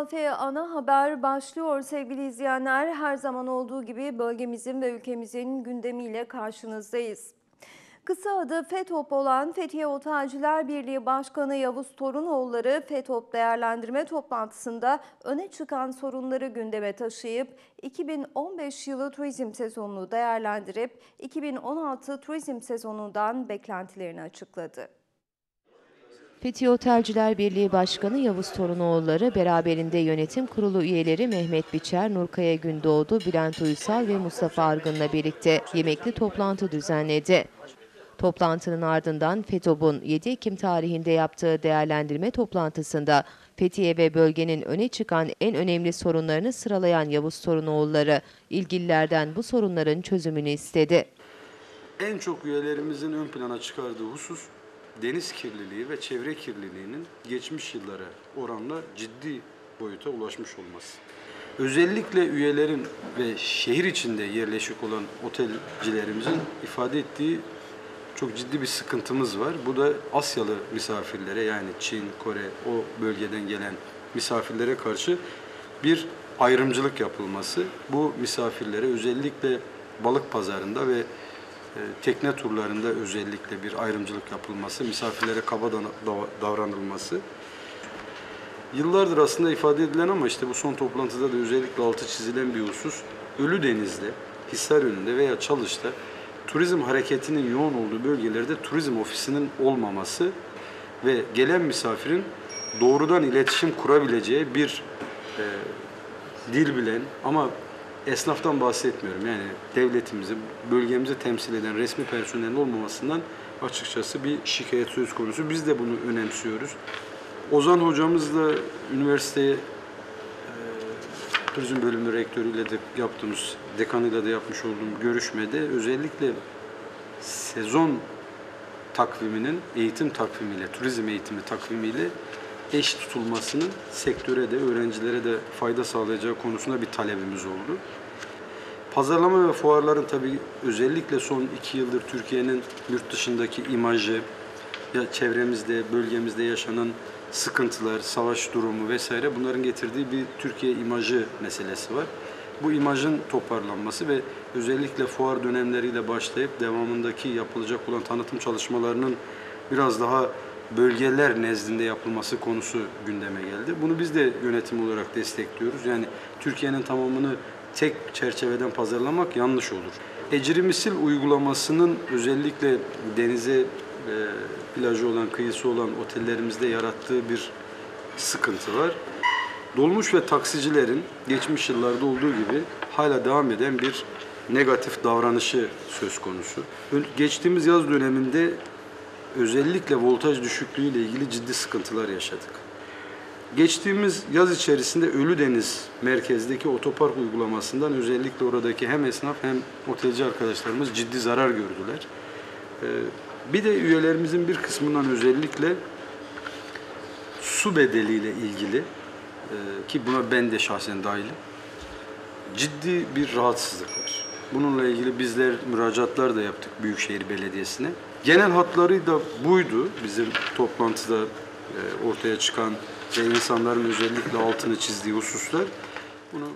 TRT Ana Haber başlıyor sevgili izleyenler. Her zaman olduğu gibi bölgemizin ve ülkemizin gündemiyle karşınızdayız. Kısa adı FETÖP olan Fethiye Otelciler Birliği Başkanı Yavuz Torunoğulları FETÖP değerlendirme toplantısında öne çıkan sorunları gündeme taşıyıp 2015 yılı turizm sezonunu değerlendirip 2016 turizm sezonundan beklentilerini açıkladı. Fethiye Otelciler Birliği Başkanı Yavuz Torunoğulları beraberinde yönetim kurulu üyeleri Mehmet Biçer, Nurkaya Gündoğdu, Bülent Uysal ve Mustafa Argın'la birlikte yemekli toplantı düzenledi. Toplantının ardından FETÖP'ün 7 Ekim tarihinde yaptığı değerlendirme toplantısında Fethiye ve bölgenin öne çıkan en önemli sorunlarını sıralayan Yavuz Torunoğulları ilgililerden bu sorunların çözümünü istedi. En çok üyelerimizin ön plana çıkardığı husus deniz kirliliği ve çevre kirliliğinin geçmiş yıllara oranla ciddi boyuta ulaşmış olması. Özellikle üyelerin ve şehir içinde yerleşik olan otelcilerimizin ifade ettiği çok ciddi bir sıkıntımız var. Bu da Asyalı misafirlere, yani Çin, Kore, o bölgeden gelen misafirlere karşı bir ayrımcılık yapılması. Bu misafirlere özellikle balık pazarında ve tekne turlarında özellikle bir ayrımcılık yapılması, misafirlere kaba davranılması. Yıllardır aslında ifade edilen ama işte bu son toplantıda da özellikle altı çizilen bir husus, Ölüdeniz'de, Hisarönü'nde veya Çalış'ta turizm hareketinin yoğun olduğu bölgelerde turizm ofisinin olmaması ve gelen misafirin doğrudan iletişim kurabileceği bir dil bilen, ama esnaftan bahsetmiyorum, yani devletimizi, bölgemizi temsil eden resmi personelin olmamasından açıkçası bir şikayet söz konusu. Biz de bunu önemsiyoruz. Ozan hocamızla üniversiteye turizm bölümü rektörüyle de yaptığımız, dekanıyla da yapmış olduğum görüşmede özellikle sezon takviminin eğitim takvimiyle, turizm eğitimi takvimiyle eş tutulmasının sektöre de, öğrencilere de fayda sağlayacağı konusunda bir talebimiz oldu. Pazarlama ve fuarların tabii özellikle son 2 yıldır Türkiye'nin yurt dışındaki imajı, ya çevremizde, bölgemizde yaşanan sıkıntılar, savaş durumu vesaire, bunların getirdiği bir Türkiye imajı meselesi var. Bu imajın toparlanması ve özellikle fuar dönemleriyle başlayıp devamındaki yapılacak olan tanıtım çalışmalarının biraz daha bölgeler nezdinde yapılması konusu gündeme geldi. Bunu biz de yönetim olarak destekliyoruz. Yani Türkiye'nin tamamını tek çerçeveden pazarlamak yanlış olur. Ecri misil uygulamasının özellikle denize plajı olan, kıyısı olan otellerimizde yarattığı bir sıkıntı var. Dolmuş ve taksicilerin geçmiş yıllarda olduğu gibi hala devam eden bir negatif davranışı söz konusu. Geçtiğimiz yaz döneminde özellikle voltaj düşüklüğü ile ilgili ciddi sıkıntılar yaşadık. Geçtiğimiz yaz içerisinde Ölüdeniz merkezdeki otopark uygulamasından özellikle oradaki hem esnaf hem otelci arkadaşlarımız ciddi zarar gördüler. Bir de üyelerimizin bir kısmından özellikle su bedeliyle ilgili, ki buna ben de şahsen dahilim, ciddi bir rahatsızlık var. Bununla ilgili bizler müracaatlar da yaptık Büyükşehir Belediyesi'ne. Genel hatları da buydu bizim toplantıda ortaya çıkan ve insanların özellikle altını çizdiği hususlar. Bunu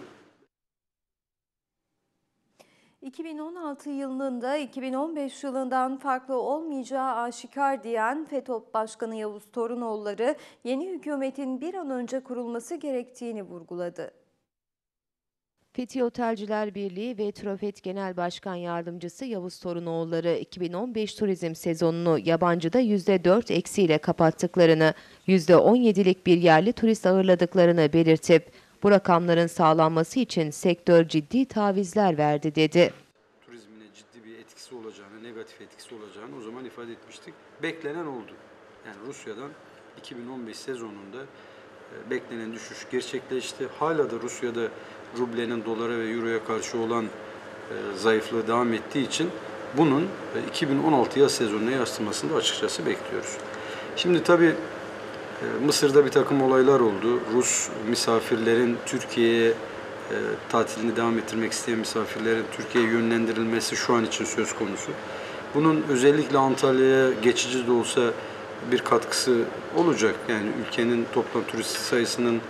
2016 yılının da 2015 yılından farklı olmayacağı aşikar diyen FETÖP Başkanı Yavuz Torunoğulları yeni hükümetin bir an önce kurulması gerektiğini vurguladı. Fethiye Otelciler Birliği ve Trofet Genel Başkan Yardımcısı Yavuz Torunoğulları 2015 turizm sezonunu yabancıda %4 eksiyle kapattıklarını, %17'lik bir yerli turist ağırladıklarını belirtip bu rakamların sağlanması için sektör ciddi tavizler verdi dedi. Turizmine ciddi bir etkisi olacağını, negatif etkisi olacağını o zaman ifade etmiştik. Beklenen oldu. Yani Rusya'dan 2015 sezonunda beklenen düşüş gerçekleşti. Hala da Rusya'da rublenin dolara ve euroya karşı olan zayıflığı devam ettiği için bunun 2016 yaz sezonuna yansımasını da açıkçası bekliyoruz. Şimdi tabii Mısır'da bir takım olaylar oldu. Rus misafirlerin Türkiye'ye tatilini devam ettirmek isteyen misafirlerin Türkiye'ye yönlendirilmesi şu an için söz konusu. Bunun özellikle Antalya'ya geçici de olsa bir katkısı olacak. Yani ülkenin toplam turist sayısının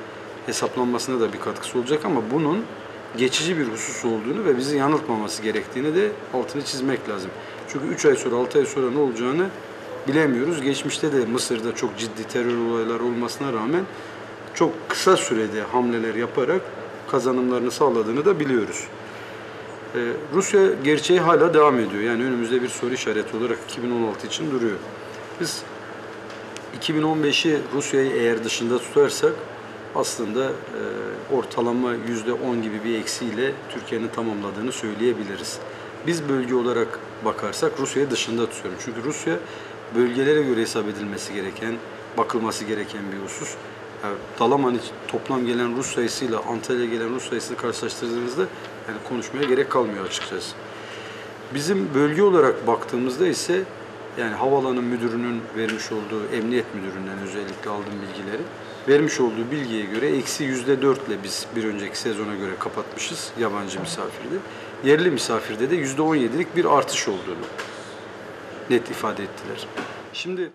hesaplanmasına da bir katkısı olacak ama bunun geçici bir husus olduğunu ve bizi yanıltmaması gerektiğini de altını çizmek lazım. Çünkü 3 ay sonra, 6 ay sonra ne olacağını bilemiyoruz. Geçmişte de Mısır'da çok ciddi terör olayları olmasına rağmen çok kısa sürede hamleler yaparak kazanımlarını sağladığını da biliyoruz. Rusya gerçeği hala devam ediyor. Yani önümüzde bir soru işareti olarak 2016 için duruyor. Biz 2015'i Rusya'yı eğer dışında tutarsak aslında ortalama %10 gibi bir eksiyle Türkiye'nin tamamladığını söyleyebiliriz. Biz bölge olarak bakarsak Rusya'yı dışında tutuyorum. Çünkü Rusya bölgelere göre hesap edilmesi gereken, bakılması gereken bir husus. Yani Dalaman toplam gelen Rus sayısıyla Antalya'ya gelen Rus sayısını karşılaştırdığımızda yani konuşmaya gerek kalmıyor açıkçası. Bizim bölge olarak baktığımızda ise yani havaalanı müdürünün vermiş olduğu, emniyet müdüründen özellikle aldığım bilgileri, vermiş olduğu bilgiye göre -4 ile biz bir önceki sezona göre kapatmışız yabancı misafirde. Yerli misafirde de %17'lik bir artış olduğunu net ifade ettiler. Şimdi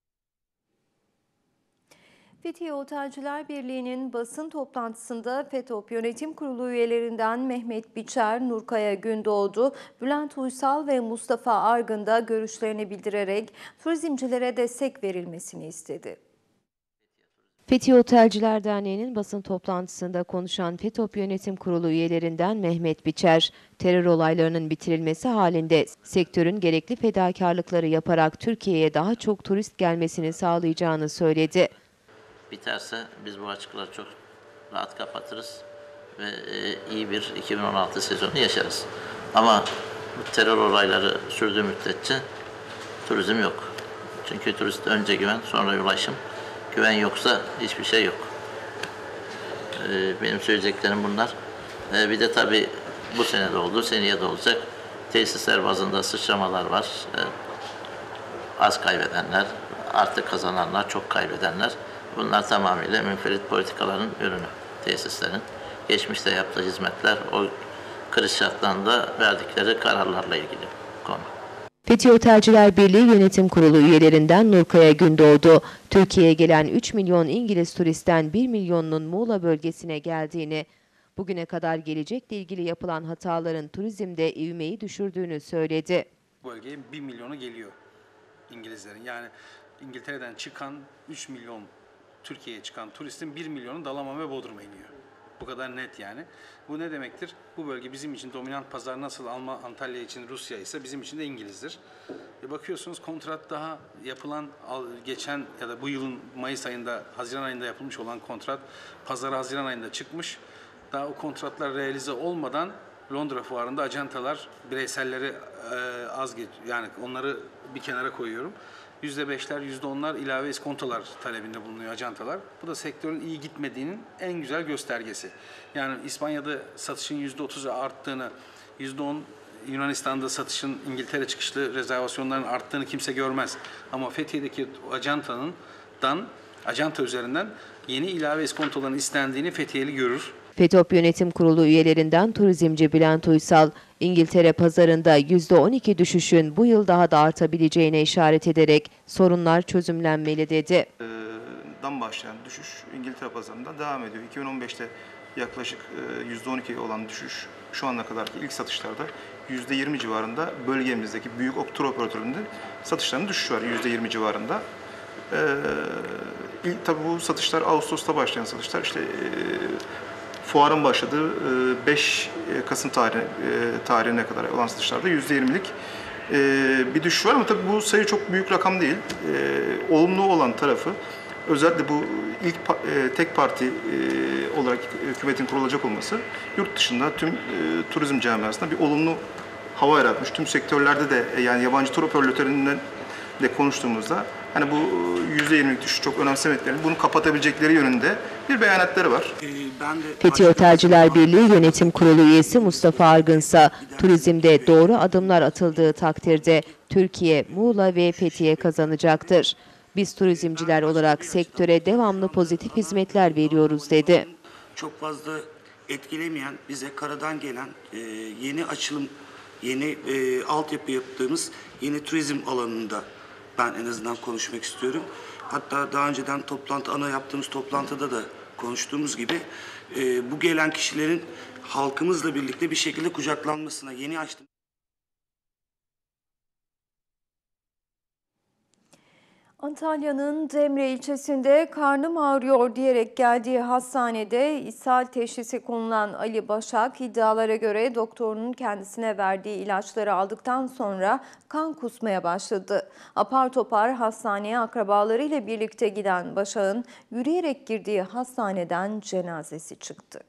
Fethiye Otelciler Birliği'nin basın toplantısında FETÖ Yönetim Kurulu üyelerinden Mehmet Biçer, Nurkaya Gündoğdu, Bülent Uysal ve Mustafa Argın da görüşlerini bildirerek turizmcilere destek verilmesini istedi. Fethiye Otelciler Derneği'nin basın toplantısında konuşan FETÖ Yönetim Kurulu üyelerinden Mehmet Biçer, terör olaylarının bitirilmesi halinde sektörün gerekli fedakarlıkları yaparak Türkiye'ye daha çok turist gelmesini sağlayacağını söyledi. Biterse biz bu açıkları çok rahat kapatırız ve iyi bir 2016 sezonu yaşarız. Ama bu terör olayları sürdüğü müddetçe turizm yok. Çünkü turist önce güven, sonra ulaşım. Güven yoksa hiçbir şey yok. Benim söyleyeceklerim bunlar. Bir de tabii bu sene de oldu, seneye de olacak. Tesisler bazında sıçramalar var. Az kaybedenler, artık kazananlar, çok kaybedenler. Bunlar tamamıyla münferit politikaların ürünü, tesislerin. Geçmişte yaptığı hizmetler, o kriz şartlarında verdikleri kararlarla ilgili konu. Fethiye Otelciler Birliği Yönetim Kurulu üyelerinden Nurkaya Gündoğdu, Türkiye'ye gelen 3 milyon İngiliz turistten 1 milyonunun Muğla bölgesine geldiğini, bugüne kadar gelecekle ilgili yapılan hataların turizmde ivmeyi düşürdüğünü söyledi. Bu bölgeye 1 milyonu geliyor İngilizlerin. Yani İngiltere'den çıkan 3 milyon Türkiye'ye çıkan turistin 1 milyonu Dalaman ve Bodrum'a iniyor. Bu kadar net yani. Bu ne demektir? Bu bölge bizim için dominant pazar nasıl Antalya için Rusya ise bizim için de İngiliz'dir. Bakıyorsunuz kontrat daha yapılan geçen ya da bu yılın Mayıs ayında, Haziran ayında yapılmış olan kontrat pazara Haziran ayında çıkmış. Daha o kontratlar realize olmadan Londra fuarında ajantalar bireyselleri yani onları bir kenara koyuyorum. %5'ler, %10'lar ilave iskontolar talebinde bulunuyor ajantalar. Bu da sektörün iyi gitmediğinin en güzel göstergesi. Yani İspanya'da satışın %30'a arttığını, %10 Yunanistan'da satışın İngiltere çıkışlı rezervasyonların arttığını kimse görmez. Ama Fethiye'deki ajanta üzerinden yeni ilave iskontoların istendiğini Fethiyeli görür. FETÖ Yönetim Kurulu üyelerinden turizmci Bülent Uysal, İngiltere pazarında %12 düşüşün bu yıl daha da artabileceğine işaret ederek sorunlar çözümlenmeli dedi. Dan başlayan düşüş İngiltere pazarında devam ediyor. 2015'te yaklaşık %12 olan düşüş şu ana kadarki ilk satışlarda %20 civarında bölgemizdeki büyük tur operatöründe satışlarının düşüş var %20 civarında. Tabii bu satışlar Ağustos'ta başlayan satışlar işte fuarın başladığı 5 Kasım tarihine kadar olan satışlarda %20'lik bir düşüş var ama tabii bu sayı çok büyük rakam değil. Olumlu olan tarafı özellikle bu ilk tek parti olarak hükümetin kurulacak olması yurt dışında tüm turizm camiasında bir olumlu hava yaratmış. Tüm sektörlerde de yani yabancı tur operatörlerinden de konuştuğumuzda hani bu %20'lik düşüş çok önemsemediklerini, bunu kapatabilecekleri yönünde bir beyanatları var. Fethiye Otelciler Birliği Yönetim Kurulu üyesi Mustafa Argın ise turizmde doğru adımlar atıldığı takdirde Türkiye, Muğla ve Fethiye kazanacaktır. Biz turizmciler olarak sektöre devamlı pozitif hizmetler veriyoruz dedi. Çok fazla etkilemeyen, bize karadan gelen yeni açılım, yeni altyapı yaptığımız yeni turizm alanında ben en azından konuşmak istiyorum. Hatta daha önceden yaptığımız toplantıda da konuştuğumuz gibi bu gelen kişilerin halkımızla birlikte bir şekilde kucaklanmasına yeni açtım. Antalya'nın Demre ilçesinde karnım ağrıyor diyerek geldiği hastanede ishal teşhisi konulan Ali Başak iddialara göre doktorunun kendisine verdiği ilaçları aldıktan sonra kan kusmaya başladı. Apar topar hastaneye akrabalarıyla birlikte giden Başak'ın yürüyerek girdiği hastaneden cenazesi çıktı.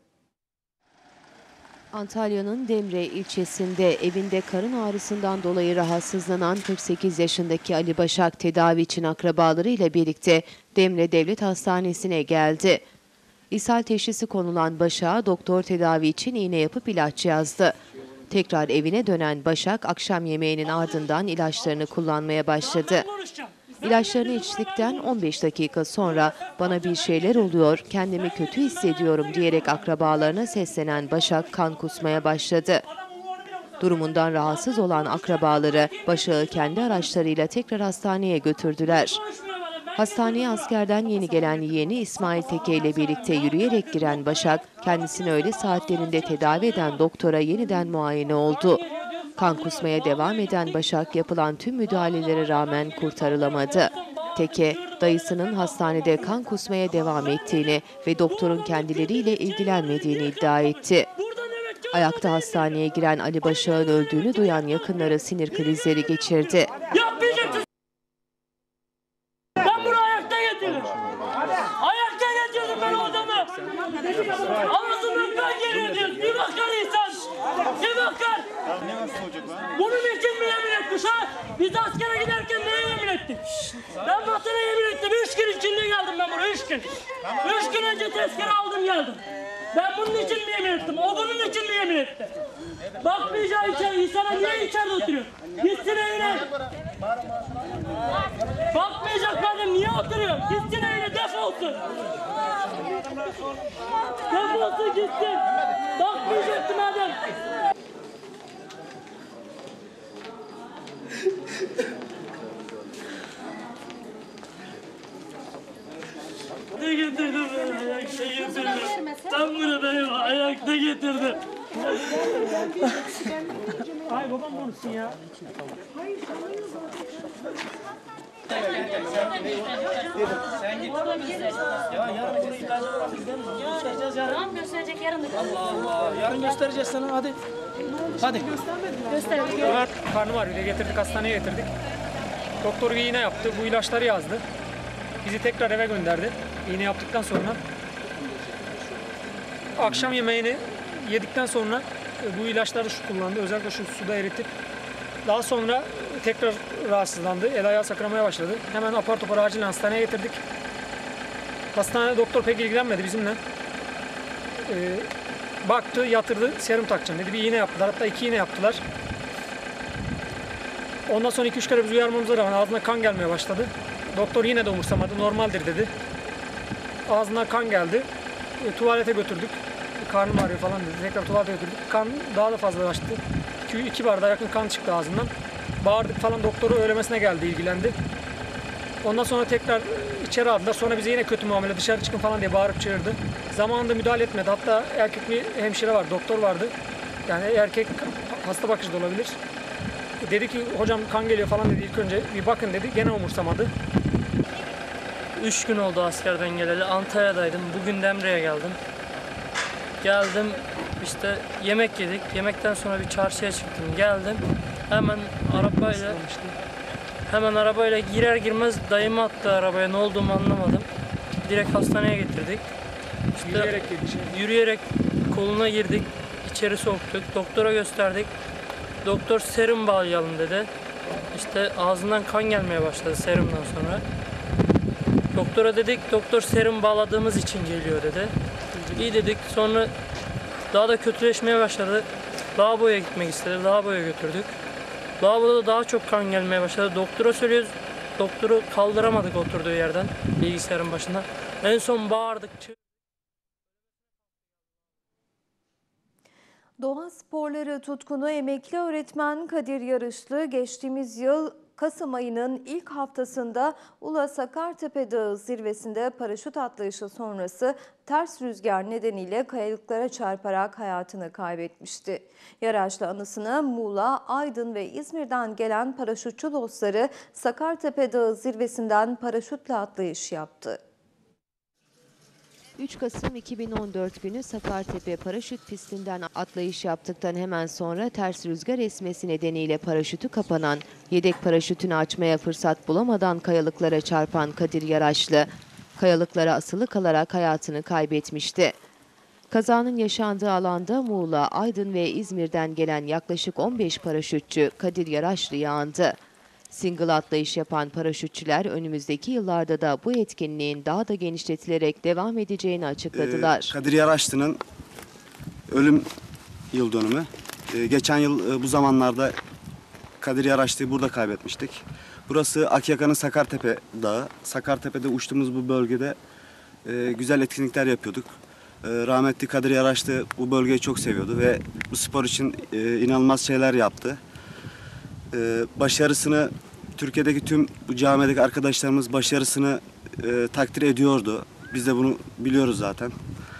Antalya'nın Demre ilçesinde evinde karın ağrısından dolayı rahatsızlanan 48 yaşındaki Ali Başak tedavi için akrabalarıyla birlikte Demre Devlet Hastanesi'ne geldi. İshal teşhisi konulan Başak'a doktor tedavi için iğne yapıp ilaç yazdı. Tekrar evine dönen Başak akşam yemeğinin ardından ilaçlarını kullanmaya başladı. İlaçlarını içtikten 15 dakika sonra bana bir şeyler oluyor, kendimi kötü hissediyorum diyerek akrabalarına seslenen Başak kan kusmaya başladı. Durumundan rahatsız olan akrabaları Başak'ı kendi araçlarıyla tekrar hastaneye götürdüler. Hastaneye askerden yeni gelen yeğeni İsmail Teke ile birlikte yürüyerek giren Başak, kendisini öğle saatlerinde tedavi eden doktora yeniden muayene oldu. Kan kusmaya devam eden Başak yapılan tüm müdahalelere rağmen kurtarılamadı. Teke, dayısının hastanede kan kusmaya devam ettiğini ve doktorun kendileriyle ilgilenmediğini iddia etti. Ayakta hastaneye giren Ali Başak'ın öldüğünü duyan yakınları sinir krizleri geçirdi. Ben bunu ayakta getirdim. Ayakta getirdim ben o adamı. Ağzından ben geliyor. Bir bakar insan. Bir bakar. Bunun için mi yemin etmiş ha? Biz askere giderken neye yemin ettik? Ben vatana yemin ettim. 3 gün içinde geldim ben buraya. 3 gün. 3 gün önce tezkere aldım geldim. Ben bunun için mi yemin ettim? O bunun için mi yemin etti? Bakmayacağı içeri. İnsana niye içeride oturuyor? Gitsin evine. Bakmayacak madem niye oturuyor? Gitsin evine defolsun. Defolsun gitsin. Bakmayacaktı madem. Ne getirdim ben? Ayakta getirdim. Ben bunu benim ayakta getirdim. Ay babam konuşsun ya. Sen git. Ya yarın bunu ilacı var bizden mi? Göstereceğiz yarın. Tamam gösterecek yarın da. Allah Allah. Yarın göstereceğiz sana hadi. Hadi. Gösterelim. Karnım ağrıyor, getirdik hastaneye getirdik. Doktor bir iğne yaptı, bu ilaçları yazdı. Bizi tekrar eve gönderdi. İğne yaptıktan sonra akşam yemeğini yedikten sonra bu ilaçları kullandı. Özellikle şu suda eritip daha sonra tekrar rahatsızlandı. El ayağı sakramaya başladı. Hemen apar topar acilen hastaneye getirdik. Hastanede doktor pek ilgilenmedi bizimle. Baktı, yatırdı, serum takacağım dedi. Bir iğne yaptılar. Hatta 2 iğne yaptılar. Ondan sonra 2-3 kere biz uyarmamıza rağmen ağzına kan gelmeye başladı. Doktor yine de umursamadı. Normaldir dedi. Ağzına kan geldi. Tuvalete götürdük. Karnım ağrıyor falan dedi. Tekrar tuvalete götürdük. Kan daha da fazlalaştı. 2 bardağa yakın kan çıktı ağzından. Bağırdık falan, doktoru öğlemesine geldi, ilgilendi. Ondan sonra tekrar içeri aldılar. Sonra bize yine kötü muamele, dışarı çıkın falan diye bağırıp çağırdı. Zamanında müdahale etmedi. Hatta erkek bir hemşire var, doktor vardı. Yani erkek hasta bakıcı da olabilir. Dedi ki hocam kan geliyor falan dedi, ilk önce bir bakın dedi. Gene umursamadı. 3 gün oldu askerden geleli. Antalya'daydım. Bugün Demre'ye geldim. Geldim işte yemek yedik. Yemekten sonra bir çarşıya çıktım. Geldim. Hemen arabayla girer girmez dayımı attı arabaya. Ne olduğumu anlamadım. Direkt hastaneye getirdik. İşte yürüyerek koluna girdik. İçeri soktuk. Doktora gösterdik. Doktor serum bağlayalım dedi. İşte ağzından kan gelmeye başladı serumdan sonra. Doktora dedik, doktor serum bağladığımız için geliyor dedi. İyi dedik, sonra daha da kötüleşmeye başladı. Lavaboya gitmek istedi, lavaboya götürdük. Lavaboda da daha çok kan gelmeye başladı. Doktora söylüyoruz, doktoru kaldıramadık oturduğu yerden, bilgisayarın başında. En son bağırdık. Doğa sporları tutkunu emekli öğretmen Kadir Yarışlı geçtiğimiz yıl Kasım ayının ilk haftasında Ula Sakartepe Dağı zirvesinde paraşüt atlayışı sonrası ters rüzgar nedeniyle kayalıklara çarparak hayatını kaybetmişti. Yaraşlı anısına Muğla, Aydın ve İzmir'den gelen paraşütçü dostları Sakartepe Dağı zirvesinden paraşütle atlayış yaptı. 3 Kasım 2014 günü Sakartepe paraşüt pistinden atlayış yaptıktan hemen sonra ters rüzgar esmesi nedeniyle paraşütü kapanan, yedek paraşütünü açmaya fırsat bulamadan kayalıklara çarpan Kadir Yaraşlı, kayalıklara asılı kalarak hayatını kaybetmişti. Kazanın yaşandığı alanda Muğla, Aydın ve İzmir'den gelen yaklaşık 15 paraşütçü Kadir Yaraşlı'ya andı. Single atlayış yapan paraşütçüler önümüzdeki yıllarda da bu etkinliğin daha da genişletilerek devam edeceğini açıkladılar. Kadir Yaraşlı'nın ölüm yıl dönümü. Geçen yıl bu zamanlarda Kadir Yaraşlı'yı burada kaybetmiştik. Burası Akyaka'nın Sakartepe Dağı. Sakartepe'de uçtuğumuz bu bölgede güzel etkinlikler yapıyorduk. Rahmetli Kadir Yaraşlı bu bölgeyi çok seviyordu ve bu spor için inanılmaz şeyler yaptı. Başarısını, Türkiye'deki tüm bu camiadaki arkadaşlarımız başarısını takdir ediyordu. Biz de bunu biliyoruz zaten.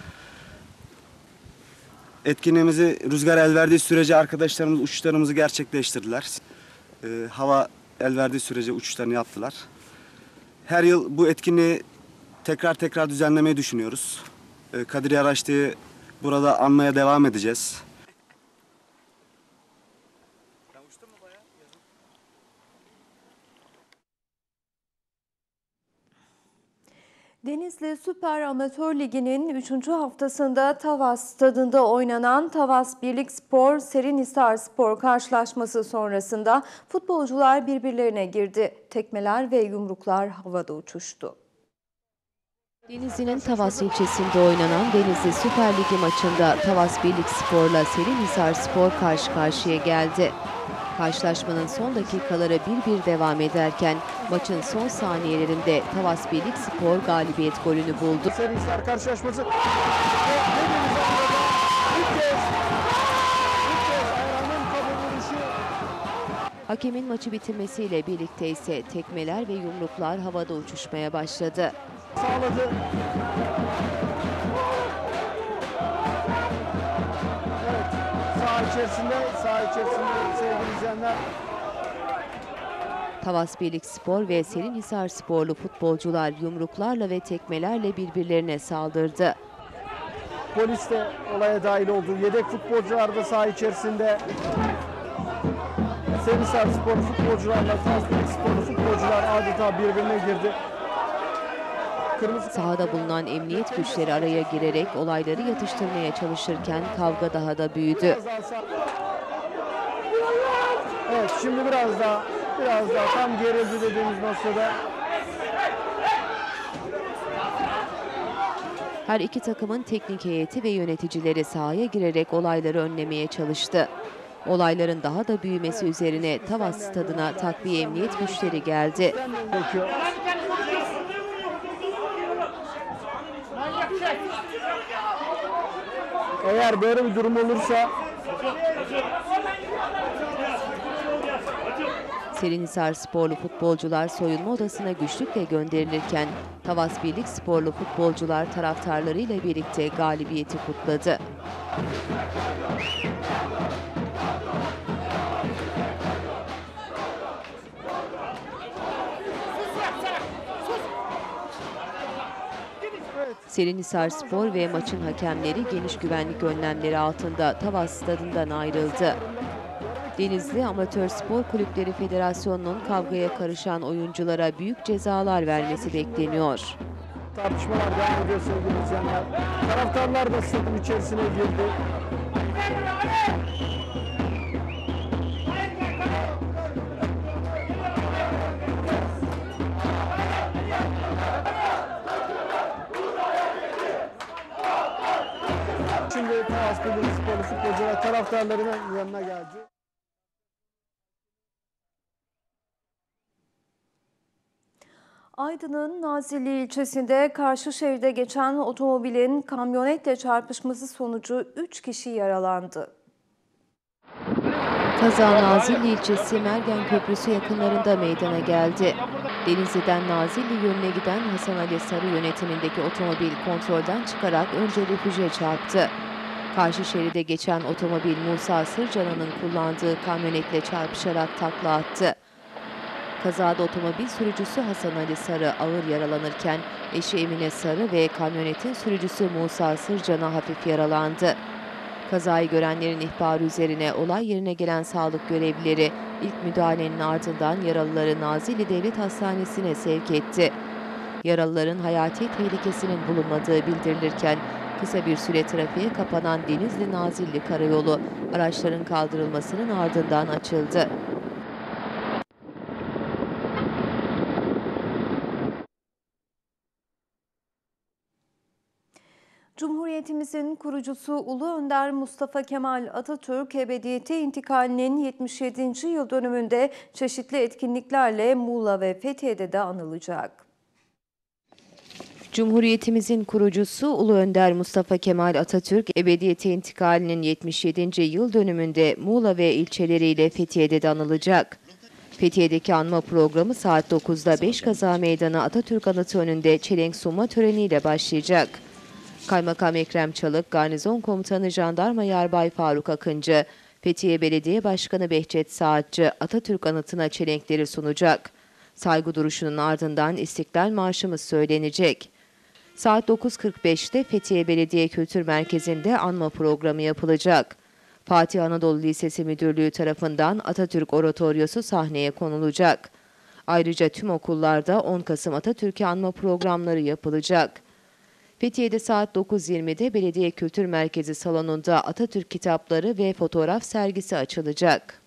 Etkinliğimizi rüzgar el verdiği sürece arkadaşlarımız uçuşlarımızı gerçekleştirdiler. Hava el verdiği sürece uçuşlarını yaptılar. Her yıl bu etkinliği tekrar düzenlemeyi düşünüyoruz. Kadir Yaraşlı'yı burada anmaya devam edeceğiz. Denizli Süper Amatör Ligi'nin 3. haftasında Tavas stadında oynanan Tavas Birlikspor Serinhisar Spor karşılaşması sonrasında futbolcular birbirlerine girdi. Tekmeler ve yumruklar havada uçuştu. Denizli'nin Tavas ilçesinde oynanan Denizli Süper Ligi maçında Tavas Birlikspor'la Serinhisar Spor karşı karşıya geldi. Karşılaşmanın son dakikaları 1-1 devam ederken maçın son saniyelerinde Tavas Birlikspor galibiyet golünü buldu. Serinhisar karşılaşması. Hakemin maçı bitirmesiyle birlikte ise tekmeler ve yumruklar havada uçuşmaya başladı. Sağladı. Evet, saha içerisinde sevgili izleyenler. Tavas Birlikspor ve Serinhisar Sporlu futbolcular yumruklarla ve tekmelerle birbirlerine saldırdı. Polis de olaya dahil oldu. Yedek futbolcular da saha içerisinde. Serinhisar Sporlu futbolcularla Tavas Birliksporlu futbolcular adeta birbirine girdi. Sahada bulunan emniyet güçleri araya girerek olayları yatıştırmaya çalışırken kavga daha da büyüdü. Evet, şimdi biraz daha tam gerildi dediğimiz noktada. Her iki takımın teknik heyeti ve yöneticileri sahaya girerek olayları önlemeye çalıştı. Olayların daha da büyümesi üzerine Tavas stadına takviye emniyet güçleri geldi. Eğer böyle bir durum olursa Serinhisar Sporlu futbolcular soyunma odasına güçlükle gönderilirken Tavas Birliksporlu futbolcular taraftarlarıyla birlikte galibiyeti kutladı. Serinhisar Spor ve maçın hakemleri geniş güvenlik önlemleri altında Tavas stadından ayrıldı. Denizli Amatör Spor Kulüpleri Federasyonu'nun kavgaya karışan oyunculara büyük cezalar vermesi bekleniyor. Tartışmalar devam ediyor sevgili izleyenler. Taraftarlar da stadın içerisine girdi. Şimdi Tavas Birliksporlu futbolcular taraftarlarının yanına geldi. Aydın'ın Nazilli ilçesinde karşı şeride geçen otomobilin kamyonetle çarpışması sonucu 3 kişi yaralandı. Kaza Nazilli ilçesi Mergen Köprüsü yakınlarında meydana geldi. Denizli'den Nazilli yönüne giden Hasan Ali Sarı yönetimindeki otomobil kontrolden çıkarak önce refüje çarptı. Karşı şeride geçen otomobil Musa Sırcana'nın kullandığı kamyonetle çarpışarak takla attı. Kazada otomobil sürücüsü Hasan Ali Sarı ağır yaralanırken eşi Emine Sarı ve kamyonetin sürücüsü Musa Sırcan'a hafif yaralandı. Kazayı görenlerin ihbarı üzerine olay yerine gelen sağlık görevlileri ilk müdahalenin ardından yaralıları Nazilli Devlet Hastanesi'ne sevk etti. Yaralıların hayati tehlikesinin bulunmadığı bildirilirken kısa bir süre trafiğe kapanan Denizli-Nazilli karayolu araçların kaldırılmasının ardından açıldı. Cumhuriyetimizin kurucusu Ulu Önder Mustafa Kemal Atatürk ebediyete intikalinin 77. yıl dönümünde çeşitli etkinliklerle Muğla ve Fethiye'de de anılacak. Cumhuriyetimizin kurucusu Ulu Önder Mustafa Kemal Atatürk ebediyete intikalinin 77. yıl dönümünde Muğla ve ilçeleriyle Fethiye'de de anılacak. Fethiye'deki anma programı saat 9'da Beşkaza Meydanı Atatürk Anıtı önünde çelenk sunma töreniyle başlayacak. Kaymakam Ekrem Çalık, Garnizon Komutanı Jandarma Yarbay Faruk Akıncı, Fethiye Belediye Başkanı Behçet Saatçı Atatürk Anıtı'na çelenkleri sunacak. Saygı duruşunun ardından İstiklal Marşımız söylenecek. Saat 9.45'te Fethiye Belediye Kültür Merkezi'nde anma programı yapılacak. Fatih Anadolu Lisesi Müdürlüğü tarafından Atatürk Oratoryosu sahneye konulacak. Ayrıca tüm okullarda 10 Kasım Atatürk'ü anma programları yapılacak. Fethiye'de saat 9.20'de Belediye Kültür Merkezi salonunda Atatürk kitapları ve fotoğraf sergisi açılacak.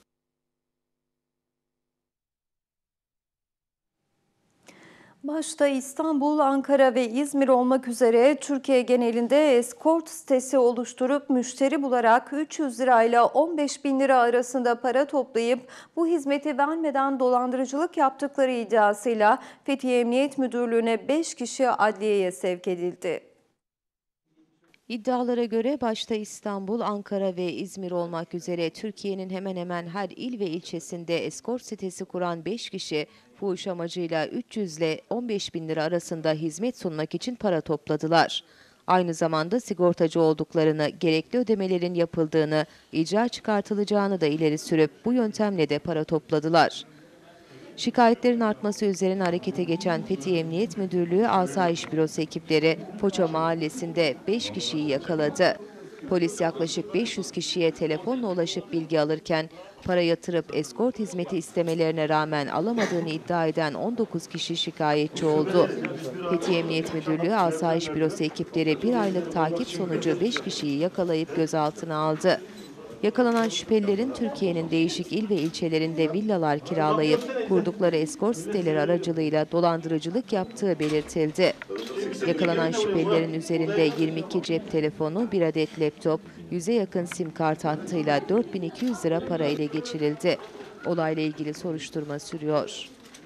Başta İstanbul, Ankara ve İzmir olmak üzere Türkiye genelinde eskort sitesi oluşturup müşteri bularak 300 lirayla 15 bin lira arasında para toplayıp bu hizmeti vermeden dolandırıcılık yaptıkları iddiasıyla Fethiye Emniyet Müdürlüğü'ne 5 kişi adliyeye sevk edildi. İddialara göre başta İstanbul, Ankara ve İzmir olmak üzere Türkiye'nin hemen hemen her il ve ilçesinde eskort sitesi kuran 5 kişi fuhuş amacıyla 300 ile 15 bin lira arasında hizmet sunmak için para topladılar. Aynı zamanda sigortacı olduklarını, gerekli ödemelerin yapıldığını, icra çıkartılacağını da ileri sürüp bu yöntemle de para topladılar. Şikayetlerin artması üzerine harekete geçen Fethiye Emniyet Müdürlüğü Asayiş Bürosu ekipleri Foça Mahallesi'nde 5 kişiyi yakaladı. Polis yaklaşık 500 kişiye telefonla ulaşıp bilgi alırken para yatırıp eskort hizmeti istemelerine rağmen alamadığını iddia eden 19 kişi şikayetçi oldu. Fethiye Emniyet Müdürlüğü Asayiş Bürosu ekipleri bir aylık takip sonucu 5 kişiyi yakalayıp gözaltına aldı. Yakalanan şüphelilerin Türkiye'nin değişik il ve ilçelerinde villalar kiralayıp kurdukları eskort siteleri aracılığıyla dolandırıcılık yaptığı belirtildi. Yakalanan şüphelilerin üzerinde 22 cep telefonu, 1 adet laptop, 100'e yakın sim kart hattıyla 4200 lira para ele geçirildi. Olayla ilgili soruşturma sürüyor.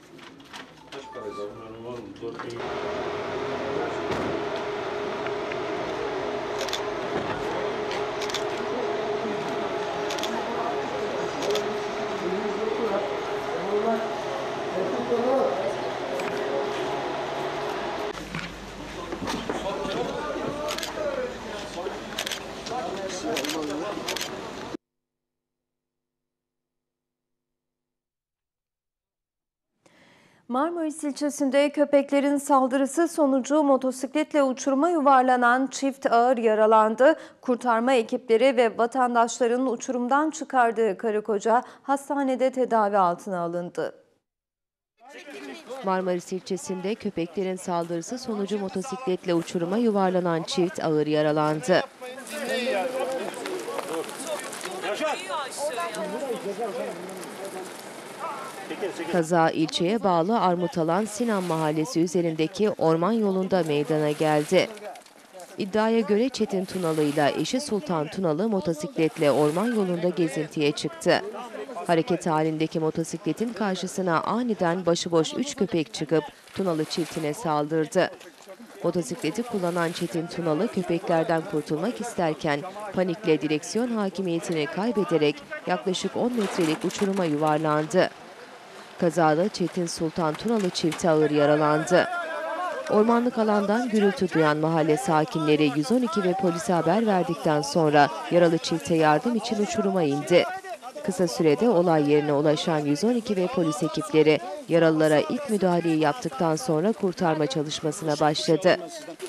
Marmaris ilçesinde köpeklerin saldırısı sonucu motosikletle uçuruma yuvarlanan çift ağır yaralandı. Kurtarma ekipleri ve vatandaşların uçurumdan çıkardığı karı koca hastanede tedavi altına alındı. Marmaris ilçesinde köpeklerin saldırısı sonucu motosikletle uçuruma yuvarlanan çift ağır yaralandı. Kaza ilçeye bağlı Armutalan Sinan Mahallesi üzerindeki orman yolunda meydana geldi. İddiaya göre Çetin Tunalı ile eşi Sultan Tunalı motosikletle orman yolunda gezintiye çıktı. Hareket halindeki motosikletin karşısına aniden başıboş 3 köpek çıkıp Tunalı çiftine saldırdı. Motosikleti kullanan Çetin Tunalı köpeklerden kurtulmak isterken panikle direksiyon hakimiyetini kaybederek yaklaşık 10 metrelik uçuruma yuvarlandı. Kazada Çetin Sultan Tunalı çifti ağır yaralandı. Ormanlık alandan gürültü duyan mahalle sakinleri 112 ve polise haber verdikten sonra yaralı çifte yardım için uçuruma indi. Kısa sürede olay yerine ulaşan 112 ve polis ekipleri yaralılara ilk müdahaleyi yaptıktan sonra kurtarma çalışmasına başladı.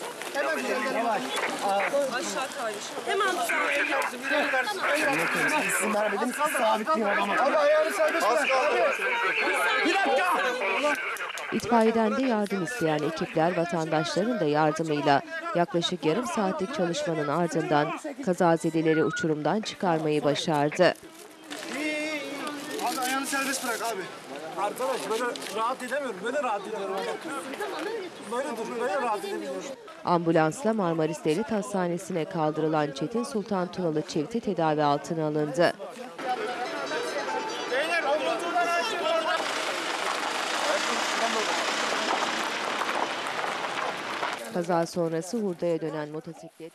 İtfaiyeden de yardım isteyen ekipler vatandaşların da yardımıyla yaklaşık yarım saatlik çalışmanın ardından kazazedeleri uçurumdan çıkarmayı başardı. Abi ayağını serbest bırak abi. Arkadaş böyle rahat edemiyorum. Böyle rahat ediyorum. Böyle dur. Böyle rahat edemiyorum. Ambulansla Marmaris Devlet Hastanesi'ne kaldırılan Çetin Sultan Tunalı çifti tedavi altına alındı. Kaza sonrası hurdaya dönen motosiklet...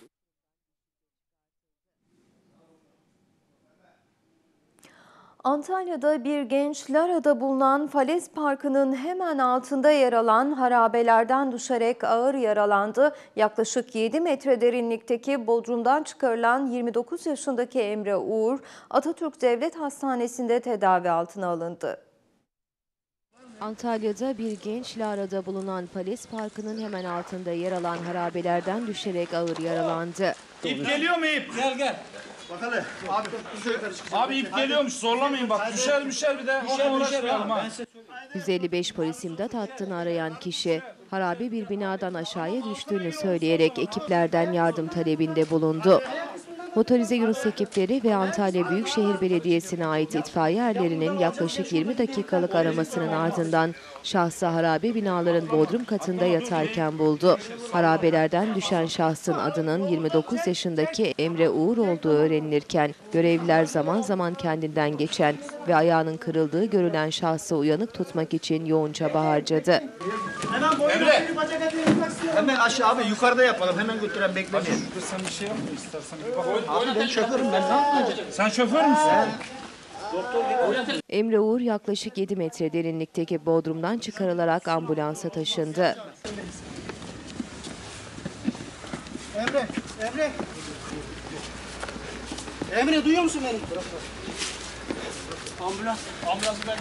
Antalya'da bir genç Lara'da bulunan Falez Parkı'nın hemen altında yer alan harabelerden düşerek ağır yaralandı. Yaklaşık 7 metre derinlikteki bodrumdan çıkarılan 29 yaşındaki Emre Uğur, Atatürk Devlet Hastanesi'nde tedavi altına alındı. Antalya'da bir genç Lara'da bulunan Falez Parkı'nın hemen altında yer alan harabelerden düşerek ağır yaralandı. İp geliyor mu ip? Gel gel. Bakalım. Abi ip geliyormuş, zorlamayın bak. Düşer bir de. Uğraşmayalım ha. 155 polis imdat hattını arayan kişi harabe bir binadan aşağıya düştüğünü söyleyerek ekiplerden yardım talebinde bulundu. Motorize yürüyüş ekipleri ve Antalya Büyükşehir Belediyesi'ne ait itfaiye erlerinin yaklaşık 20 dakikalık aramasının ardından şahsı harabe binaların bodrum katında yatarken buldu. Harabelerden düşen şahsın adının 29 yaşındaki Emre Uğur olduğu öğrenilirken görevliler zaman zaman kendinden geçen ve ayağının kırıldığı görülen şahsı uyanık tutmak için yoğun çaba harcadı. Emre. Hemen aşağı abi yukarıda yapalım. Hemen götüren beklemeyin. Şurada sen bir şey yapma istersen. Abi ben şoförüm, ben ne yapacağım? Sen şoför müsün? Emre Uğur yaklaşık 7 metre derinlikteki bodrumdan çıkarılarak ambulansa taşındı. Emre duyuyor musun beni? Ambulansı ben...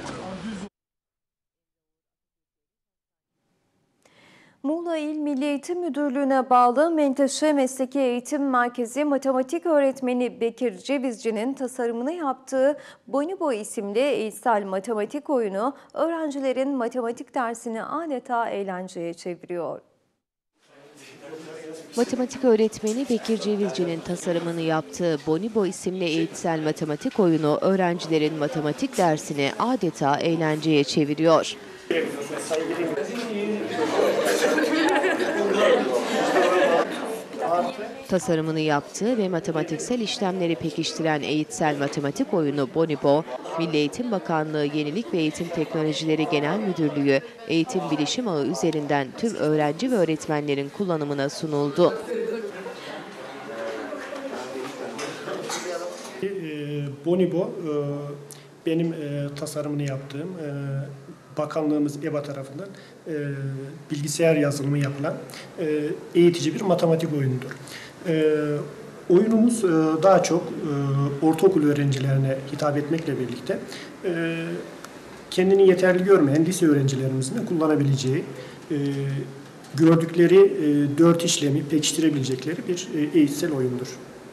Muğla İl Milli Eğitim Müdürlüğü'ne bağlı Menteşe Mesleki Eğitim Merkezi matematik öğretmeni Bekir Cevizci'nin tasarımını yaptığı Bonibo isimli eğitsel matematik oyunu öğrencilerin matematik dersini adeta eğlenceye çeviriyor. Matematik öğretmeni Bekir Cevizci'nin tasarımını yaptığı Bonibo isimli eğitsel matematik oyunu öğrencilerin matematik dersini adeta eğlenceye çeviriyor. Tasarımını yaptığı ve matematiksel işlemleri pekiştiren eğitsel matematik oyunu Bonibo, Milli Eğitim Bakanlığı Yenilik ve Eğitim Teknolojileri Genel Müdürlüğü Eğitim Bilişim Ağı üzerinden tüm öğrenci ve öğretmenlerin kullanımına sunuldu. Bonibo benim tasarımını yaptığım Bakanlığımız EBA tarafından bilgisayar yazılımı yapılan eğitici bir matematik oyunudur. Oyunumuz daha çok ortaokul öğrencilerine hitap etmekle birlikte kendini yeterli görmeyen lise öğrencilerimizin de kullanabileceği, gördükleri 4 işlemi pekiştirebilecekleri bir eğitsel oyundur.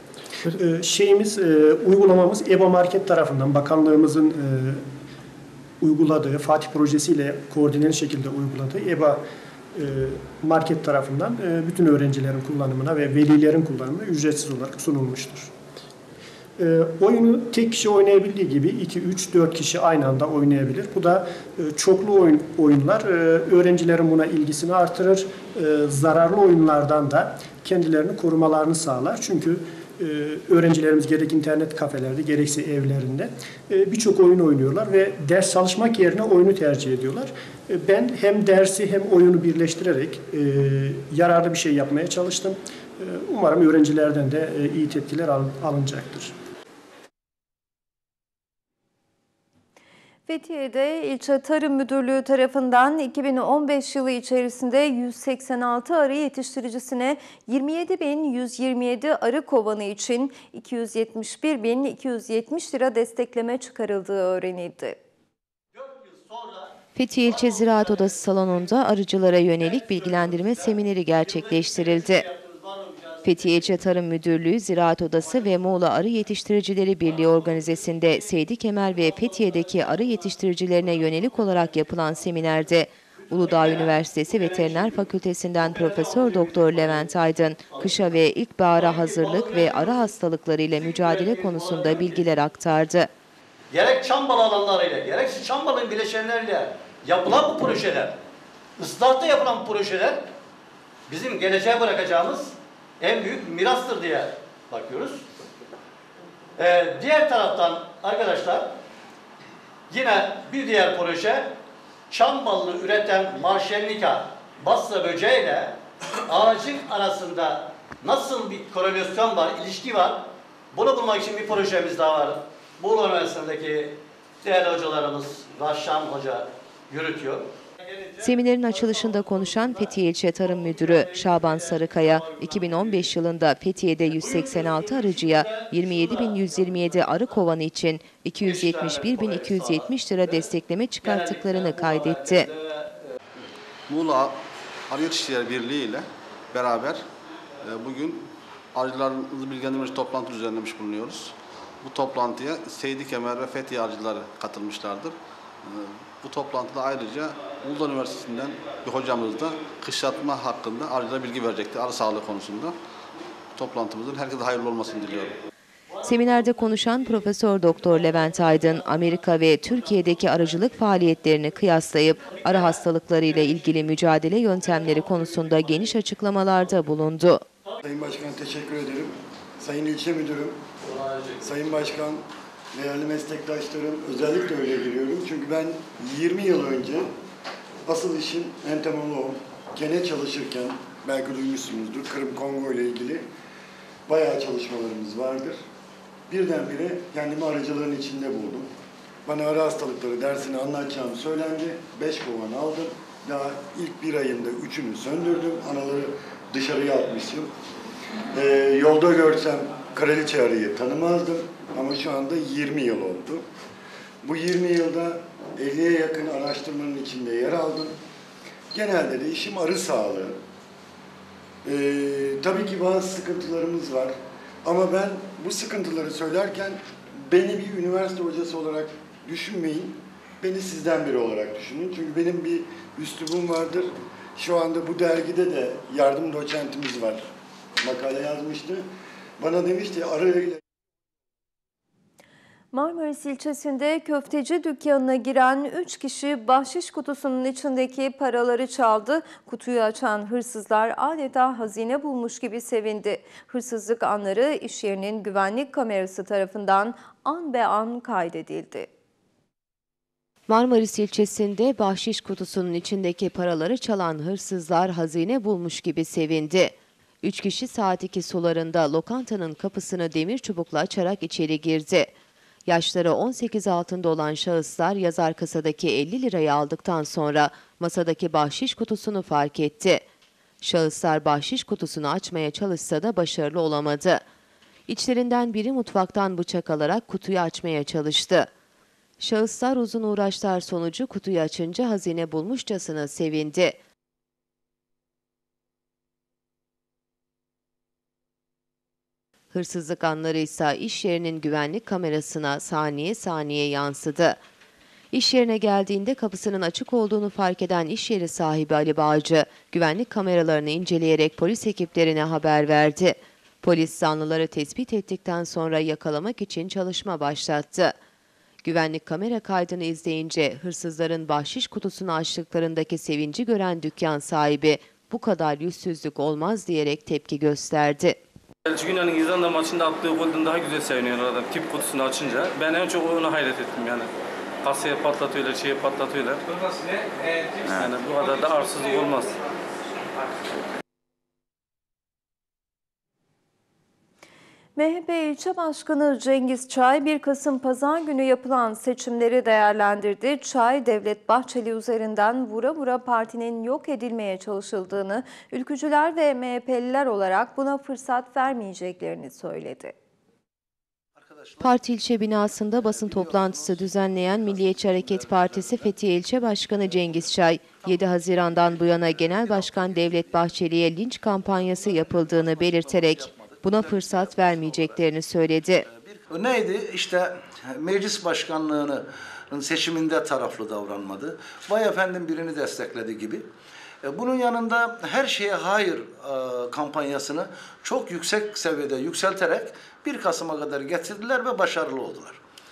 Uygulamamız EBA Market tarafından bakanlığımızın uyguladığı, Fatih projesiyle koordineli şekilde uyguladığı EBA Market tarafından bütün öğrencilerin kullanımına ve velilerin kullanımına ücretsiz olarak sunulmuştur. Oyunu tek kişi oynayabildiği gibi 2, 3, 4 kişi aynı anda oynayabilir. Bu da çoklu oyunlar öğrencilerin buna ilgisini artırır. Zararlı oyunlardan da kendilerini korumalarını sağlar. Çünkü öğrencilerimiz gerek internet kafelerde gerekse evlerinde birçok oyun oynuyorlar ve ders çalışmak yerine oyunu tercih ediyorlar. Ben hem dersi hem oyunu birleştirerek yararlı bir şey yapmaya çalıştım. Umarım öğrencilerden de iyi tepkiler alınacaktır. Fethiye'de İlçe Tarım Müdürlüğü tarafından 2015 yılı içerisinde 186 arı yetiştiricisine 27.127 arı kovanı için 271.270 lira destekleme çıkarıldığı öğrenildi. Fethiye İlçe Ziraat Odası salonunda arıcılara yönelik bilgilendirme semineri gerçekleştirildi. Fethiye İlçe Tarım Müdürlüğü, Ziraat Odası ve Muğla Arı Yetiştiricileri Birliği organizesinde Seydi Kemer ve Fethiye'deki arı yetiştiricilerine yönelik olarak yapılan seminerde Uludağ Üniversitesi Veteriner Fakültesinden Profesör Doktor Levent Aydın, kışa ve ilkbahara hazırlık ve arı hastalıkları ile mücadele konusunda bilgiler aktardı. Gerek çam balı alanlarıyla, gerekse çam balığın bileşenleriyle yapılan bu projeler, ıslahta yapılan bu projeler bizim geleceğe bırakacağımız en büyük mirastır diye bakıyoruz. Diğer taraftan arkadaşlar yine bir diğer proje çam balını üreten Marşennika bassa böceğiyle ağacın arasında nasıl bir korelasyon var, ilişki var. Bunu bulmak için bir projemiz daha var. Muğla Üniversitesi'ndeki değerli hocalarımız Raşşan Hoca yürütüyor. Seminerin açılışında konuşan Fethiye İlçe Tarım Müdürü Şaban Sarıkaya, 2015 yılında Fethiye'de 186 arıcıya 27.127 arı kovanı için 271.270 lira destekleme çıkarttıklarını kaydetti. Muğla Arı Yetiştiriciler Birliği ile beraber bugün arıcılarımızı bilgilendirme toplantı düzenlemiş bulunuyoruz. Bu toplantıya Seydi Kemer ve Fethiye arıcıları katılmışlardır. Bu toplantıda ayrıca Uludağ Üniversitesi'nden bir hocamız da kışlatma hakkında arıcılara bilgi verecekti, arı sağlığı konusunda. Toplantımızın herkese hayırlı olmasını diliyorum. Seminerde konuşan Profesör Doktor Levent Aydın, Amerika ve Türkiye'deki arıcılık faaliyetlerini kıyaslayıp arı hastalıkları ile ilgili mücadele yöntemleri konusunda geniş açıklamalarda bulundu. Sayın Başkan teşekkür ederim. Sayın İlçe Müdürüm, Sayın Başkan, değerli meslektaşlarım, özellikle öyle giriyorum. Çünkü ben 20 yıl önce asıl işim entomoloğum. Gene çalışırken, belki duymuşsunuzdur, Kırım-Kongo ile ilgili bayağı çalışmalarımız vardır. Birdenbire kendimi arıcılığın içinde buldum. Bana arı hastalıkları dersini anlatacağım söylendi. 5 kovan aldım. Daha ilk bir ayında 3'ünü söndürdüm. Anaları dışarıya atmışım. Yolda görsem kraliçe arıyı tanımazdım. Ama şu anda 20 yıl oldu. Bu 20 yılda 50'ye yakın araştırmanın içinde yer aldım. Genelde de işim arı sağlığı. Tabii ki bazı sıkıntılarımız var. Ama ben bu sıkıntıları söylerken beni bir üniversite hocası olarak düşünmeyin. Beni sizden biri olarak düşünün. Çünkü benim bir üslubum vardır. Şu anda bu dergide de yardım doçentimiz var. Makale yazmıştı. Bana demişti arıyla... Marmaris ilçesinde köfteci dükkanına giren 3 kişi bahşiş kutusunun içindeki paraları çaldı. Kutuyu açan hırsızlar adeta hazine bulmuş gibi sevindi. Hırsızlık anları iş yerinin güvenlik kamerası tarafından an be an kaydedildi. Marmaris ilçesinde bahşiş kutusunun içindeki paraları çalan hırsızlar hazine bulmuş gibi sevindi. 3 kişi saat 2 sularında lokantanın kapısını demir çubukla açarak içeri girdi. Yaşları 18 altında olan şahıslar yazar kasadaki 50 lirayı aldıktan sonra masadaki bahşiş kutusunu fark etti. Şahıslar bahşiş kutusunu açmaya çalışsa da başarılı olamadı. İçlerinden biri mutfaktan bıçak alarak kutuyu açmaya çalıştı. Şahıslar uzun uğraşlar sonucu kutuyu açınca hazine bulmuşçasına sevindi. Hırsızlık anları ise iş yerinin güvenlik kamerasına saniye saniye yansıdı. İş yerine geldiğinde kapısının açık olduğunu fark eden iş yeri sahibi Ali Bağcı, güvenlik kameralarını inceleyerek polis ekiplerine haber verdi. Polis zanlıları tespit ettikten sonra yakalamak için çalışma başlattı. Güvenlik kamera kaydını izleyince hırsızların bahşiş kutusunu açtıklarındaki sevinci gören dükkan sahibi bu kadar yüzsüzlük olmaz diyerek tepki gösterdi. Elçigün'ün İzlanda maçında attığı golden daha güzel seviniyor adam tip kutusunu açınca. Ben en çok ona hayret ettim yani. Kasaya patlatıyorlar, şeye patlatıyorlar. Yani bu kadar da arsızlık olmaz. MHP İlçe Başkanı Cengiz Çay 1 Kasım Pazar günü yapılan seçimleri değerlendirdi. Çay, Devlet Bahçeli üzerinden vura vura partinin yok edilmeye çalışıldığını, ülkücüler ve MHP'liler olarak buna fırsat vermeyeceklerini söyledi. Parti ilçe binasında basın toplantısı düzenleyen Milliyetçi Hareket Partisi Fethiye İlçe Başkanı Cengiz Çay, 7 Haziran'dan bu yana Genel Başkan Devlet Bahçeli'ye linç kampanyası yapıldığını belirterek buna fırsat vermeyeceklerini söyledi. Neydi? İşte meclis başkanlığının seçiminde taraflı davranmadı. Vay efendim birini destekledi gibi. Bunun yanında her şeye hayır kampanyasını çok yüksek seviyede yükselterek 1 Kasım'a kadar getirdiler ve başarılı oldular.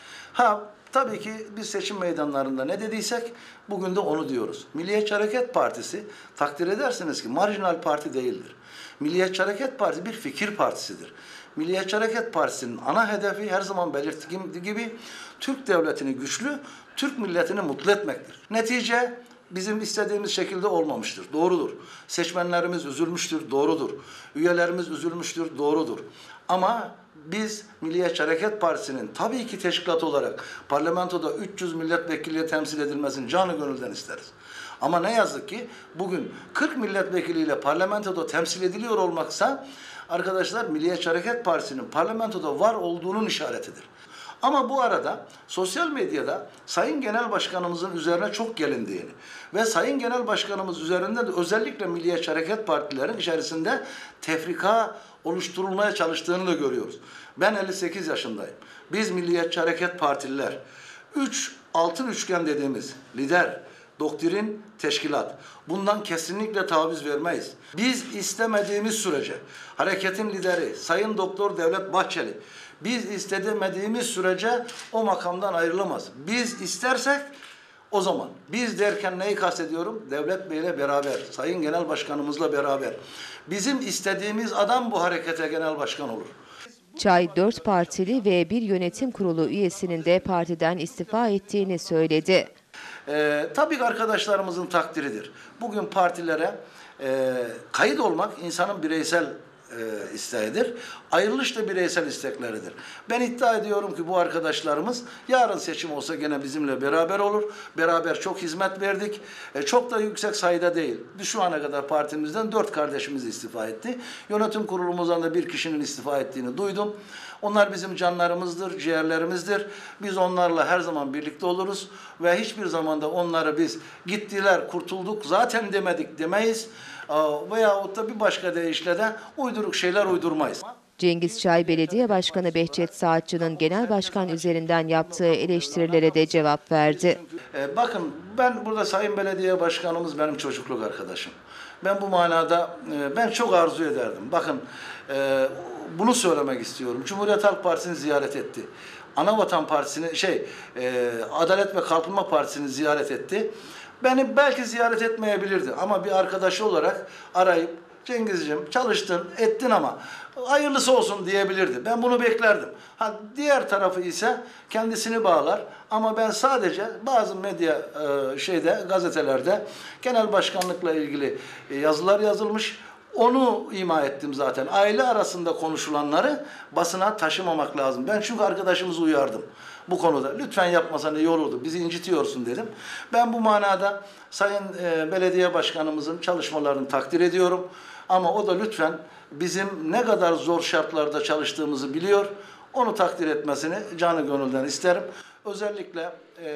Tabii ki biz seçim meydanlarında ne dediysek bugün de onu diyoruz. Milliyetçi Hareket Partisi takdir edersiniz ki marjinal parti değildir. Milliyetçi Hareket Partisi bir fikir partisidir. Milliyetçi Hareket Partisi'nin ana hedefi her zaman belirttiğim gibi Türk devletini güçlü, Türk milletini mutlu etmektir. Netice bizim istediğimiz şekilde olmamıştır. Doğrudur. Seçmenlerimiz üzülmüştür. Doğrudur. Üyelerimiz üzülmüştür. Doğrudur. Ama biz Milliyetçi Hareket Partisi'nin tabii ki teşkilat olarak parlamentoda 300 milletvekiliyle temsil edilmesini canı gönülden isteriz. Ama ne yazık ki bugün 40 milletvekiliyle parlamentoda temsil ediliyor olmaksa arkadaşlar Milliyetçi Hareket Partisi'nin parlamentoda var olduğunun işaretidir. Ama bu arada sosyal medyada Sayın Genel Başkanımızın üzerine çok gelindiğini ve Sayın Genel Başkanımız üzerinde de özellikle Milliyetçi Hareket Partilerin içerisinde tefrika oluşturulmaya çalıştığını da görüyoruz. Ben 58 yaşındayım. Biz Milliyetçi Hareket Partililer, altın üçgen dediğimiz lider, doktrin, teşkilat. Bundan kesinlikle taviz vermeyiz. Biz istemediğimiz sürece, hareketin lideri Sayın Doktor Devlet Bahçeli, biz istemediğimiz sürece o makamdan ayrılamaz. Biz istersek o zaman, biz derken neyi kastediyorum? Devlet Bey'le beraber, Sayın Genel Başkanımızla beraber. Bizim istediğimiz adam bu harekete genel başkan olur. Çay, 4 partili ve bir yönetim kurulu üyesinin de partiden istifa ettiğini söyledi. Tabii ki arkadaşlarımızın takdiridir. Bugün partilere kayıt olmak insanın bireysel isteğidir. Ayrılış da bireysel istekleridir. Ben iddia ediyorum ki bu arkadaşlarımız yarın seçim olsa gene bizimle beraber olur. Beraber çok hizmet verdik. Çok da yüksek sayıda değil. Şu ana kadar partimizden 4 kardeşimiz istifa etti. Yönetim kurulumuzdan da 1 kişinin istifa ettiğini duydum. Onlar bizim canlarımızdır, ciğerlerimizdir. Biz onlarla her zaman birlikte oluruz ve hiçbir zaman da onları biz gittiler, kurtulduk, zaten demedik demeyiz. Veyahut da bir başka deyişle de uyduruk şeyler uydurmayız. Cengiz Çay, Belediye Başkanı Behçet Saatçı'nın genel başkan üzerinden yaptığı eleştirilere de cevap verdi. Bakın ben burada Sayın Belediye Başkanımız benim çocukluk arkadaşım. Ben bu manada ben çok arzu ederdim. Bakın bunu söylemek istiyorum. Cumhuriyet Halk Partisi'ni ziyaret etti. Anavatan Partisi'ni Adalet ve Kalkınma Partisi'ni ziyaret etti. Beni belki ziyaret etmeyebilirdi ama bir arkadaşı olarak arayıp Cengizciğim çalıştın, ettin ama hayırlısı olsun diyebilirdi. Ben bunu beklerdim. Diğer tarafı ise kendisini bağlar ama ben sadece bazı medya gazetelerde genel başkanlıkla ilgili yazılar yazılmış. Onu ima ettim zaten. Aile arasında konuşulanları basına taşımamak lazım. Ben çünkü arkadaşımızı uyardım bu konuda. Lütfen yapmasan iyi olurdu. Bizi incitiyorsun dedim. Ben bu manada Sayın Belediye Başkanımızın çalışmalarını takdir ediyorum. Ama o da lütfen bizim ne kadar zor şartlarda çalıştığımızı biliyor. Onu takdir etmesini canı gönülden isterim. Özellikle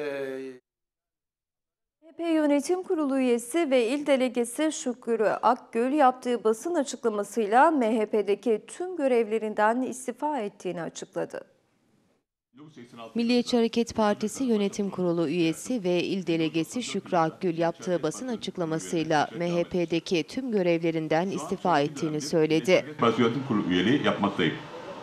MHP Yönetim Kurulu üyesi ve il delegesi Şükrü Akgül yaptığı basın açıklamasıyla MHP'deki tüm görevlerinden istifa ettiğini açıkladı. Milliyetçi Hareket Partisi Yönetim Kurulu üyesi ve il delegesi Şükrü Akgül yaptığı basın açıklamasıyla MHP'deki tüm görevlerinden istifa ettiğini söyledi. Yönetim Kurulu üyeliği yapmaktayım.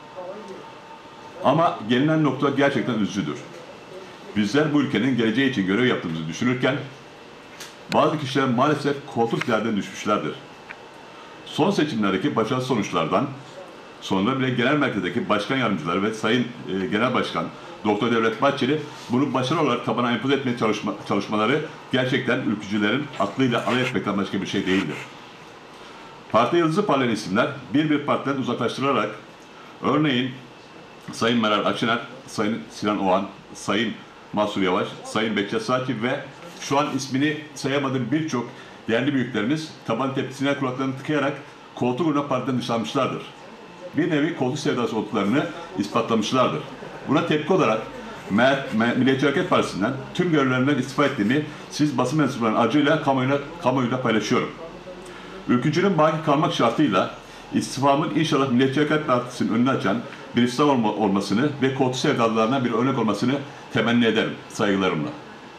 Ama gelinen nokta gerçekten üzücüdür. Bizler bu ülkenin geleceği için görev yaptığımızı düşünürken bazı kişiler maalesef koltuk yerden düşmüşlerdir. Son seçimlerdeki başarılı sonuçlardan sonra bile genel merkezdeki başkan yardımcıları ve Sayın Genel Başkan Doktor Devlet Bahçeli bunu başarılı olarak tabana empoze etmeye çalışmaları gerçekten ülkücülerin aklıyla alay etmekten başka bir şey değildir. Parti yıldızı parlayan isimler bir partiden uzaklaştırılarak örneğin Sayın Meral Akşener, Sayın Sinan Oğan, Sayın Mansur Yavaş, Sayın Behçet Saki ve şu an ismini sayamadığım birçok değerli büyüklerimiz taban tepkisine kulaklarını tıkayarak koltuk uğruna partiden dışlanmışlardır. Bir nevi koltuk sevdası olduklarını ispatlamışlardır. Buna tepki olarak Milliyetçi Hareket Partisi'nden tüm görevlerinden istifa ettiğimi siz basın mensuplarının aracıyla kamuoyuyla paylaşıyorum. Ülkücünün baki kalmak şartıyla istifamın inşallah Milliyetçi Hareket Partisi'nin önünü açan bir istifam olmasını ve koltuk sevdalılarına bir örnek olmasını temenni ederim saygılarımla.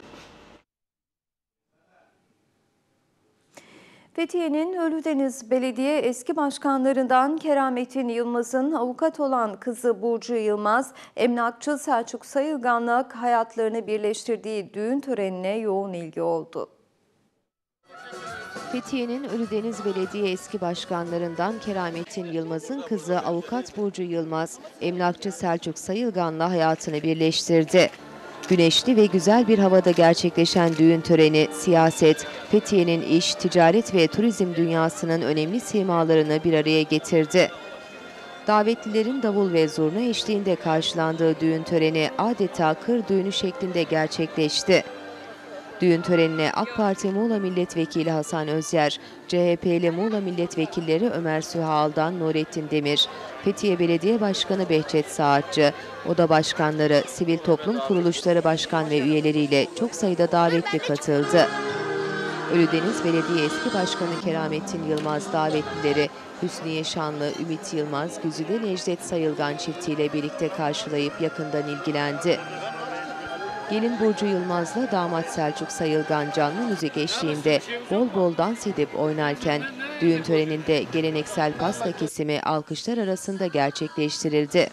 Fethiye'nin Ölüdeniz Belediye eski başkanlarından Keramettin Yılmaz'ın avukat olan kızı Burcu Yılmaz, emlakçı Selçuk Sayılgan'la hayatlarını birleştirdiği düğün törenine yoğun ilgi oldu. Fethiye'nin Ölüdeniz Belediye eski başkanlarından Keramettin Yılmaz'ın kızı avukat Burcu Yılmaz, emlakçı Selçuk Sayılgan'la hayatını birleştirdi. Güneşli ve güzel bir havada gerçekleşen düğün töreni, siyaset, Fethiye'nin iş, ticaret ve turizm dünyasının önemli simalarını bir araya getirdi. Davetlilerin davul ve zurna eşliğinde karşılandığı düğün töreni adeta kır düğünü şeklinde gerçekleşti. Düğün törenine AK Parti Muğla Milletvekili Hasan Özyer, CHP'li Muğla Milletvekilleri Ömer Sühaal'dan Nurettin Demir, Fethiye Belediye Başkanı Behçet Saatçı, oda başkanları, sivil toplum kuruluşları başkan ve üyeleriyle çok sayıda davetli katıldı. Ölüdeniz Belediye eski başkanı Keramettin Yılmaz davetlileri Hüsniye Şanlı, Ümit Yılmaz, Güzide Necdet Sayılgan çiftiyle birlikte karşılayıp yakından ilgilendi. Gelin Burcu Yılmaz'la damat Selçuk Sayılgan canlı müzik eşliğinde bol bol dans edip oynarken düğün töreninde geleneksel pasta kesimi alkışlar arasında gerçekleştirildi.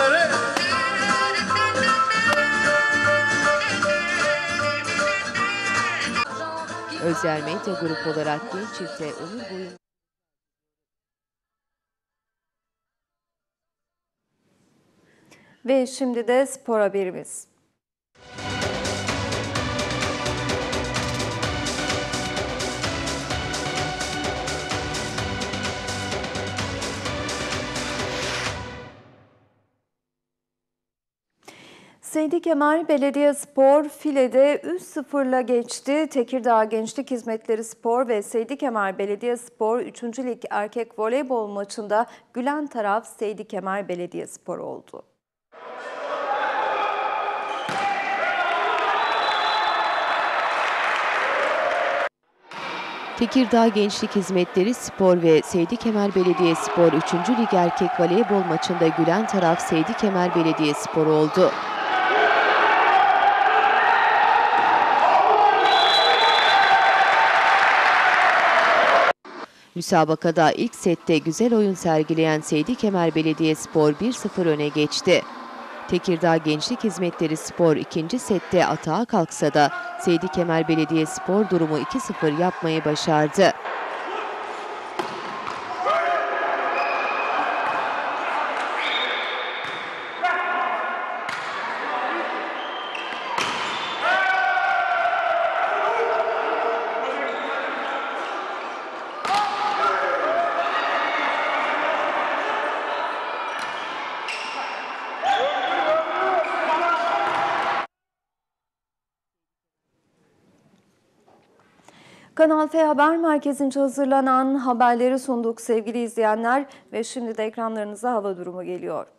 Özyer Medya Grup olarak genç çifte ömür boyu... Ve şimdi de spor haberimiz. Seydi Kemal Belediyespor filede 3-0'la geçti. Tekirdağ Gençlik Hizmetleri Spor ve Seydi Kemal Belediyespor 3. Lig erkek voleybol maçında gülen taraf Seydi Kemal Belediyespor oldu. Tekirdağ Gençlik Hizmetleri Spor ve Seydi Kemal Belediyespor 3. Lig erkek voleybol maçında gülen taraf Seydi Kemal Belediyespor oldu. Müsabakada ilk sette güzel oyun sergileyen Seydi Kemal Belediyespor 1-0 öne geçti. Tekirdağ Gençlik Hizmetleri Spor ikinci sette atağa kalksa da Seydi Kemal Belediyespor durumu 2-0 yapmayı başardı. Kanal F Haber Merkezi'nce hazırlanan haberleri sunduk sevgili izleyenler ve şimdi de ekranlarınıza hava durumu geliyor.